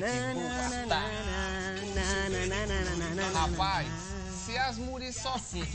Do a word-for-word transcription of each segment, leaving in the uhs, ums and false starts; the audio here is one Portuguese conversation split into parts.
Rapaz, se as muriçoquinhas...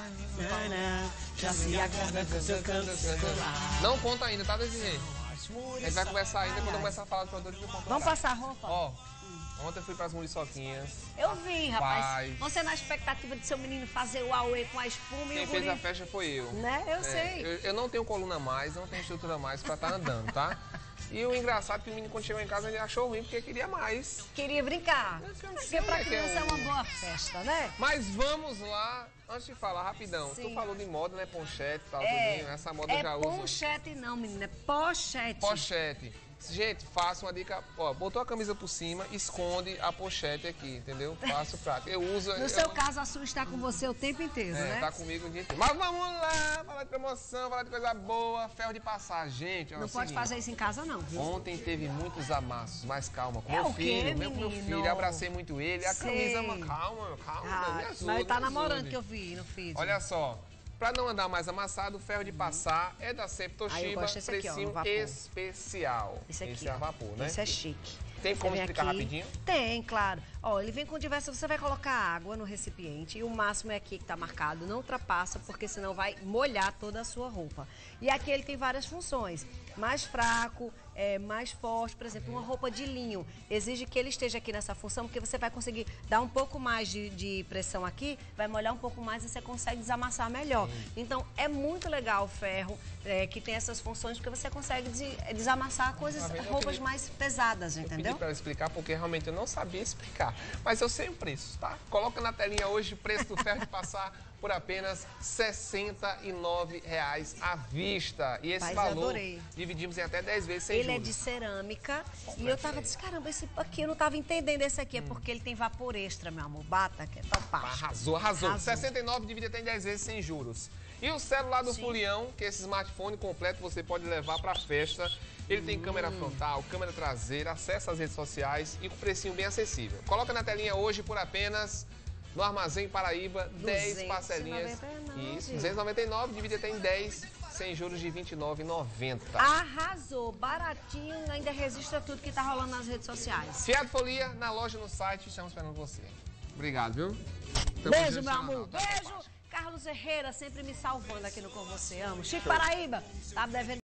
Já se acorda com seu canto celular. Não conta ainda, tá desse jeito. A gente vai começar ainda quando eu começar a falar de produtos de compra. Vamos passar roupa? Ó, ontem eu fui pras muriçoquinhas. Eu vi, rapaz. Você na expectativa de seu menino fazer o auê com a espuma e Quem o fez guri... a festa foi eu. Né? Eu É, sei. Eu, eu não tenho coluna mais, não tenho estrutura mais pra estar andando, tá? E o engraçado é que o menino, quando chegou em casa, ele achou ruim porque queria mais. Queria brincar. Eu não sei Porque pra o que é criança é o- uma boa festa, né? Mas vamos lá, antes de falar, rapidão. Sim. Tu falou de moda, né? Ponchete e tal, É, tudinho. Essa moda é eu já uso. ponchete não, menina, é pochete. Pochete. Gente, faça uma dica. Ó, botou a camisa por cima, esconde a pochete aqui, entendeu? Faço prático. Eu uso. No eu, seu caso, a sua está com você o tempo inteiro, É, né? tá comigo o dia inteiro. Mas vamos lá, falar de promoção, falar de coisa boa, ferro de passar. Gente, ó, é Não o pode seguinte, fazer isso em casa, não, viu? Ontem teve muitos amassos, mas calma, com É meu o quê, filho, meu, meu menino? filho, abracei muito ele, a Sei. camisa, mas calma, calma, Ah, me ajuda, mas ele tá me namorando, ajude. que eu vi no feed. Olha só, pra não andar mais amassado, o ferro de passar é da Sempre Ah, eu Toshiba, gosto desse aqui, ó, precinho no vapor. especial. Esse aqui, Esse é a ó. vapor, né? Esse é chique. Tem como Você vem explicar aqui. rapidinho? Tem, claro. Ó, ele vem com diversas... Você vai colocar água no recipiente e o máximo é aqui que tá marcado. Não ultrapassa, porque senão vai molhar toda a sua roupa. E aqui ele tem várias funções. Mais fraco, é, mais forte. Por exemplo, uma roupa de linho. Exige que ele esteja aqui nessa função, porque você vai conseguir dar um pouco mais de, de pressão aqui, vai molhar um pouco mais e você consegue desamassar melhor. Então, é muito legal o ferro, é, que tem essas funções, porque você consegue des- desamassar coisas, Tá vendo? Eu roupas queria- mais pesadas, Eu pedi entendeu? pra ela explicar porque realmente eu não sabia explicar. Mas eu sei o preço, tá? Coloca na telinha hoje o preço do ferro de passar por apenas sessenta e nove reais à vista. E esse Rapaz, eu valor adorei. dividimos em até dez vezes sem Ele é juros. de cerâmica e eu tava dizendo, caramba, esse aqui eu não tava entendendo esse aqui, é porque ele tem vapor extra, meu amor. Bata, que é fantástico. Arrasou, arrasou. Arrasou. sessenta e nove divide até em dez vezes sem juros. E o celular do Sim. Fulião, que é esse smartphone completo você pode levar pra festa. Ele tem câmera Hum. frontal, câmera traseira, acesso às redes sociais e com precinho bem acessível. Coloca na telinha hoje por apenas, no Armazém Paraíba, dez parcelinhas. duzentos e noventa e nove. Isso, duzentos e noventa e nove, divide até em dez, sem juros de vinte e nove reais e noventa Ah, centavos. Arrasou, baratinho, ainda registra tudo que tá rolando nas redes sociais. Fiat Folia, na loja, no site, estamos esperando você. Obrigado, viu? Tamo Beijo, junto, meu tchau, amor. tchau, tchau. Beijo. Carlos Herrera sempre me salvando aqui no Com Você Amo. Chico Paraíba, tá devendo.